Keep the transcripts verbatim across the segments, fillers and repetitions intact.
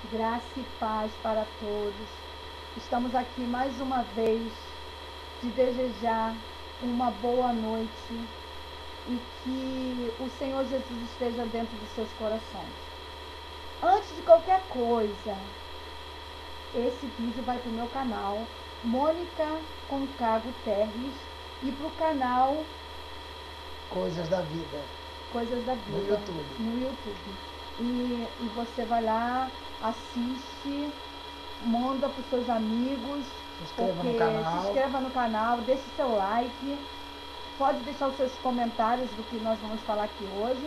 Graça e paz para todos. Estamos aqui mais uma vez de desejar uma boa noite e que o Senhor Jesus esteja dentro dos seus corações. Antes de qualquer coisa, esse vídeo vai para o meu canal Mônica Concago Terres e para o canal Coisas da Vida Coisas da Vida no YouTube. no YouTube. E, e você vai lá, assiste, manda para os seus amigos, Se inscreva porque no canal. se inscreva no canal, deixe seu like, pode deixar os seus comentários do que nós vamos falar aqui hoje.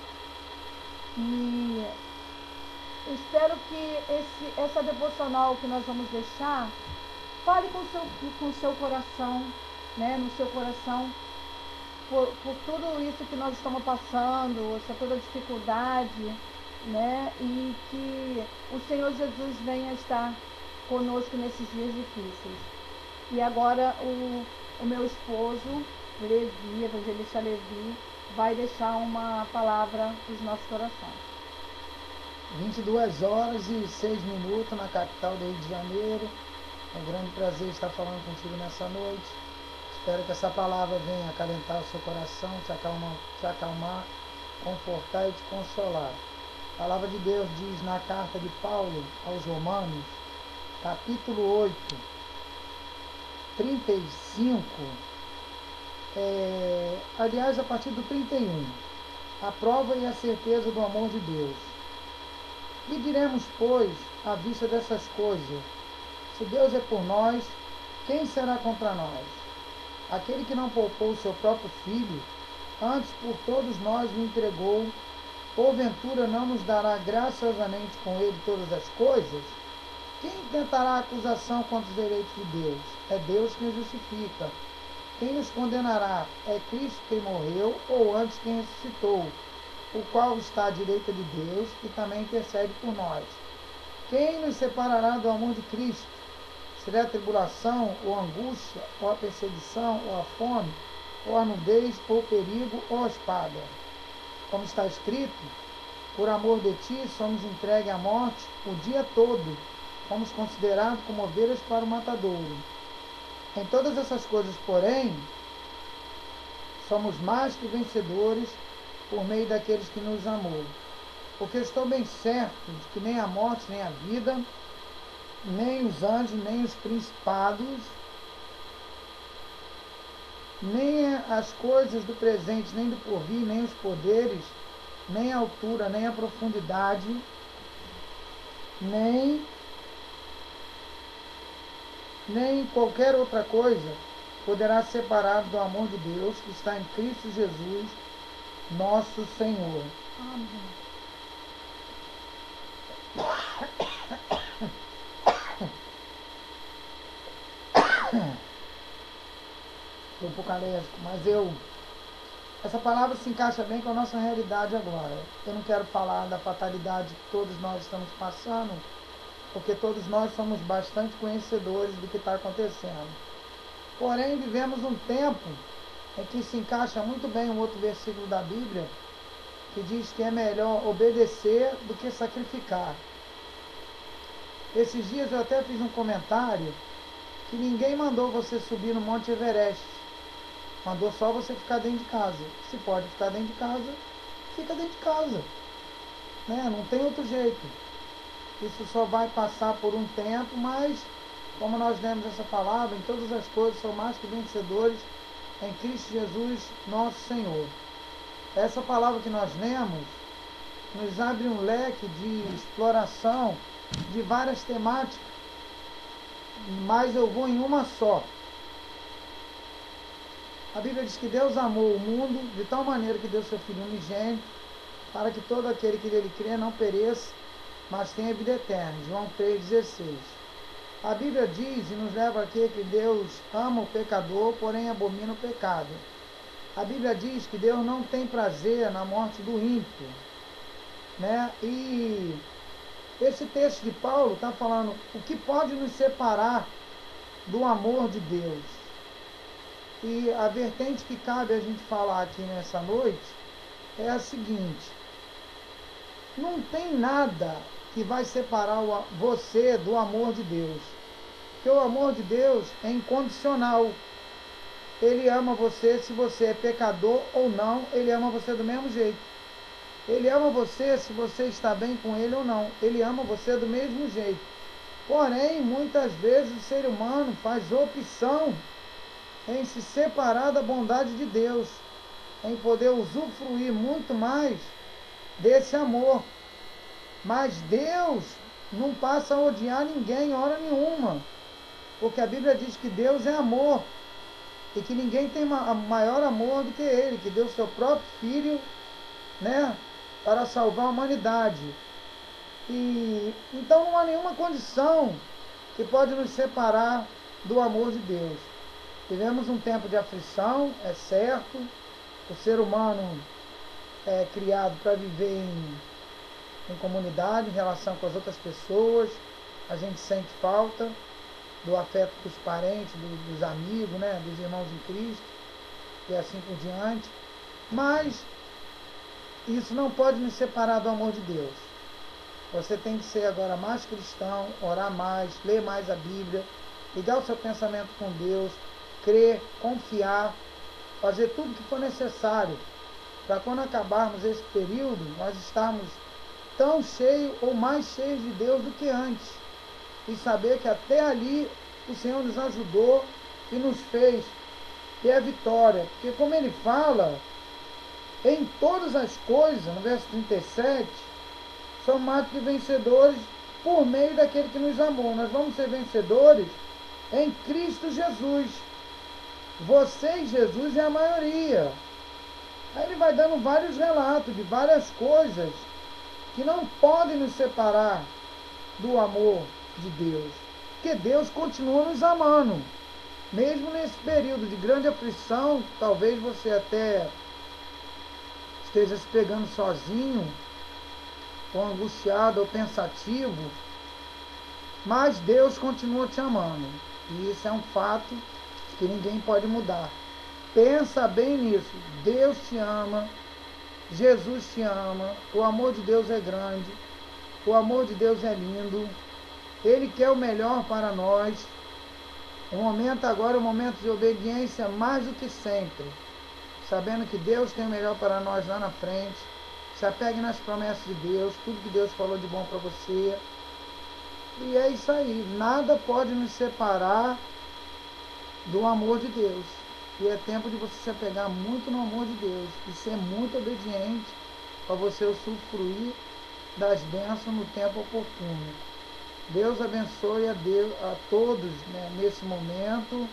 E espero que esse, essa devocional que nós vamos deixar fale com o seu, com o seu coração, né? No seu coração, por, por tudo isso que nós estamos passando, essa toda dificuldade, né? E que o Senhor Jesus venha estar conosco nesses dias difíceis. E agora o, o meu esposo, Levi, evangelista Levi, vai deixar uma palavra para os nossos corações. vinte e duas horas e seis minutos na capital do Rio de Janeiro. É um grande prazer estar falando contigo nessa noite. Espero que essa palavra venha acalentar o seu coração, te acalmar, te acalmar, confortar e te consolar. A palavra de Deus diz na carta de Paulo aos Romanos, capítulo oito, trinta e cinco, é, aliás, a partir do trinta e um, a prova e a certeza do amor de Deus. E diremos, pois, à vista dessas coisas, se Deus é por nós, quem será contra nós? Aquele que não poupou o seu próprio filho, antes por todos nós o entregou, porventura não nos dará graciosamente com ele todas as coisas? Quem tentará acusação contra os eleitos de Deus? É Deus quem justifica. Quem nos condenará? É Cristo quem morreu, ou antes quem ressuscitou, o qual está à direita de Deus e também intercede por nós. Quem nos separará do amor de Cristo? Será a tribulação, ou a angústia, ou a perseguição, ou a fome, ou a nudez, ou o perigo, ou a espada? Como está escrito, por amor de ti somos entregues à morte o dia todo, fomos considerados como ovelhas para o matadouro. Em todas essas coisas, porém, somos mais que vencedores por meio daqueles que nos amou. Porque estou bem certo de que nem a morte, nem a vida, nem os anjos, nem os principados, nem as coisas do presente, nem do porvir, nem os poderes, nem a altura, nem a profundidade, nem, nem qualquer outra coisa poderá separar do amor de Deus que está em Cristo Jesus, nosso Senhor. Amém. Estou um pouco alérgico, mas eu... Essa palavra se encaixa bem com a nossa realidade agora. Eu não quero falar da fatalidade que todos nós estamos passando, porque todos nós somos bastante conhecedores do que está acontecendo. Porém, vivemos um tempo em que se encaixa muito bem um outro versículo da Bíblia, que diz que é melhor obedecer do que sacrificar. Esses dias eu até fiz um comentário que ninguém mandou você subir no Monte Everest. Mandou só você ficar dentro de casa. Se pode ficar dentro de casa, fica dentro de casa. Né? Não tem outro jeito. Isso só vai passar por um tempo, mas, como nós lemos essa palavra, em todas as coisas são mais que vencedores em Cristo Jesus, nosso Senhor. Essa palavra que nós lemos nos abre um leque de exploração de várias temáticas, mas eu vou em uma só. A Bíblia diz que Deus amou o mundo de tal maneira que deu seu Filho unigênito, para que todo aquele que nele crê não pereça, mas tenha vida eterna. João três, dezesseis. A Bíblia diz e nos leva aqui que Deus ama o pecador, porém abomina o pecado. A Bíblia diz que Deus não tem prazer na morte do ímpio. Né? E esse texto de Paulo está falando o que pode nos separar do amor de Deus. E a vertente que cabe a gente falar aqui nessa noite é a seguinte: não tem nada que vai separar o, você do amor de Deus. Porque o amor de Deus é incondicional. Ele ama você se você é pecador ou não, ele ama você do mesmo jeito. Ele ama você se você está bem com ele ou não. Ele ama você do mesmo jeito. Porém, muitas vezes o ser humano faz opção em se separar da bondade de Deus, em poder usufruir muito mais desse amor. Mas Deus não passa a odiar ninguém hora nenhuma, porque a Bíblia diz que Deus é amor e que ninguém tem maior amor do que Ele, que deu seu próprio Filho, né, para salvar a humanidade. E então não há nenhuma condição que pode nos separar do amor de Deus. Vivemos um tempo de aflição, é certo. O ser humano é criado para viver em, em comunidade, em relação com as outras pessoas. A gente sente falta do afeto dos parentes, do, dos amigos, né, dos irmãos em Cristo, e assim por diante. Mas isso não pode nos separar do amor de Deus. Você tem que ser agora mais cristão, orar mais, ler mais a Bíblia, ligar o seu pensamento com Deus, crer, confiar, fazer tudo o que for necessário para quando acabarmos esse período, nós estarmos tão cheios ou mais cheios de Deus do que antes. E saber que até ali o Senhor nos ajudou e nos fez ter a vitória. Porque como ele fala, em todas as coisas, no verso trinta e sete, são mais que vencedores por meio daquele que nos amou. Nós vamos ser vencedores em Cristo Jesus. Você e Jesus é a maioria. Aí ele vai dando vários relatos de várias coisas que não podem nos separar do amor de Deus. Porque Deus continua nos amando. Mesmo nesse período de grande aflição, talvez você até esteja se pegando sozinho, ou angustiado, ou pensativo, mas Deus continua te amando. E isso é um fato que ninguém pode mudar. Pensa bem nisso. Deus te ama, Jesus te ama, o amor de Deus é grande, o amor de Deus é lindo, Ele quer o melhor para nós. O momento agora é um momento de obediência mais do que sempre, sabendo que Deus tem o melhor para nós lá na frente. Se apegue nas promessas de Deus, tudo que Deus falou de bom para você. E é isso aí, nada pode nos separar do amor de Deus. E é tempo de você se apegar muito no amor de Deus e ser muito obediente para você usufruir das bênçãos no tempo oportuno. Deus abençoe a, Deus, a todos, né, nesse momento.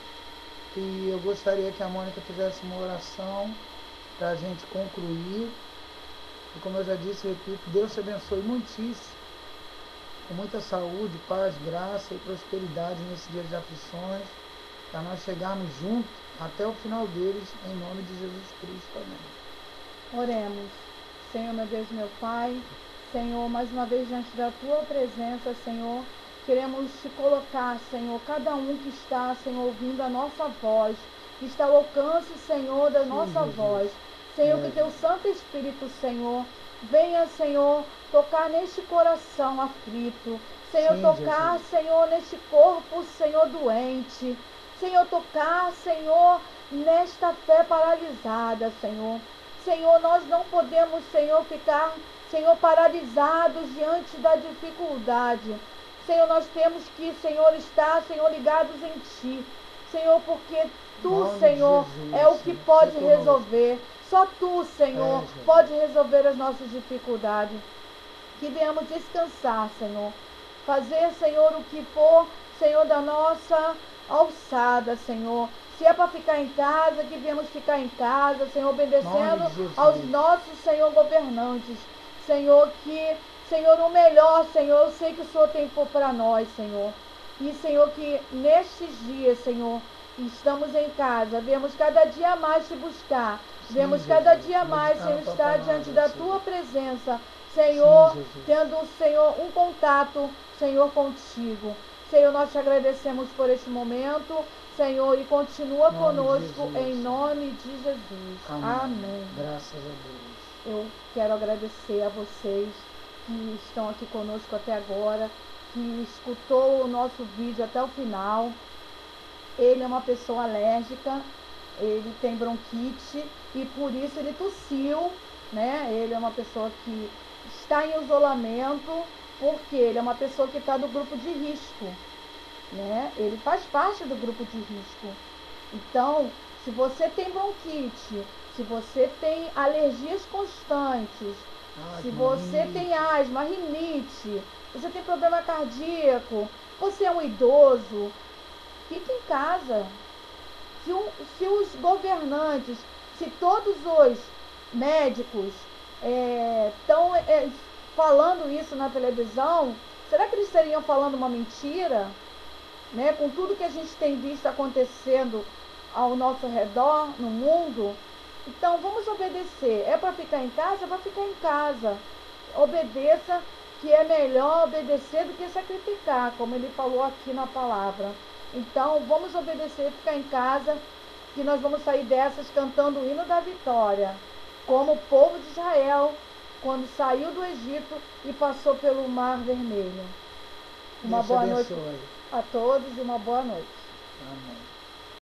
E eu gostaria que a Mônica fizesse uma oração para a gente concluir. E como eu já disse, repito, Deus te abençoe muitíssimo, com muita saúde, paz, graça e prosperidade nesse dia de aflições, para nós chegarmos juntos até o final deles, em nome de Jesus Cristo. Amém. Oremos. Senhor, meu Deus, meu Pai, Senhor, mais uma vez diante da Tua presença, Senhor, queremos te colocar, Senhor, cada um que está, Senhor, ouvindo a nossa voz, que está ao alcance, Senhor, da nossa Sim, voz. Senhor, que Teu Santo Espírito, Senhor, venha, Senhor, tocar neste coração aflito. Senhor, Sim, tocar, Jesus. Senhor, neste corpo, Senhor, doente. Senhor, tocar, Senhor, nesta fé paralisada, Senhor. Senhor, nós não podemos, Senhor, ficar, Senhor, paralisados diante da dificuldade. Senhor, nós temos que, Senhor, estar, Senhor, ligados em Ti. Senhor, porque Tu, Senhor, Jesus, é o que pode resolver. Só Tu, Senhor, é, pode resolver as nossas dificuldades. Que venhamos descansar, Senhor. Fazer, Senhor, o que for, Senhor, da nossa alçada, Senhor. Se é para ficar em casa, que venhamos ficar em casa, Senhor, obedecendo aos nossos, Senhor, governantes. Senhor, que, Senhor, o melhor, Senhor, eu sei que o Senhor tem por para nós, Senhor. E, Senhor, que nestes dias, Senhor, estamos em casa, vemos cada dia mais te buscar. Sim, vemos cada Jesus, dia mais, Senhor, estar diante da Tua presença, Senhor, Sim, tendo, Senhor, um contato, Senhor, contigo. Senhor, nós te agradecemos por este momento, Senhor, e continua nome conosco em nome de Jesus. Amém. Amém. Graças a Deus. Eu quero agradecer a vocês que estão aqui conosco até agora, que escutou o nosso vídeo até o final. Ele é uma pessoa alérgica, ele tem bronquite e por isso ele tossiu, né? Ele é uma pessoa que está em isolamento, porque ele é uma pessoa que está no grupo de risco, né? Ele faz parte do grupo de risco. Então, se você tem bronquite, se você tem alergias constantes, Asma, se você rinite. tem asma, rinite, você tem problema cardíaco, você é um idoso, fique em casa. Se, um, se os governantes, se todos os médicos estão é, é, falando isso na televisão, será que eles estariam falando uma mentira? Né? Com tudo que a gente tem visto acontecendo ao nosso redor, no mundo. Então, vamos obedecer. É para ficar em casa? É para ficar em casa. Obedeça, que é melhor obedecer do que sacrificar, como ele falou aqui na palavra. Então, vamos obedecer, ficar em casa, que nós vamos sair dessas cantando o hino da vitória, como o povo de Israel, quando saiu do Egito e passou pelo Mar Vermelho. Uma Deus te boa noite abençoe. a todos e uma boa noite. Amém.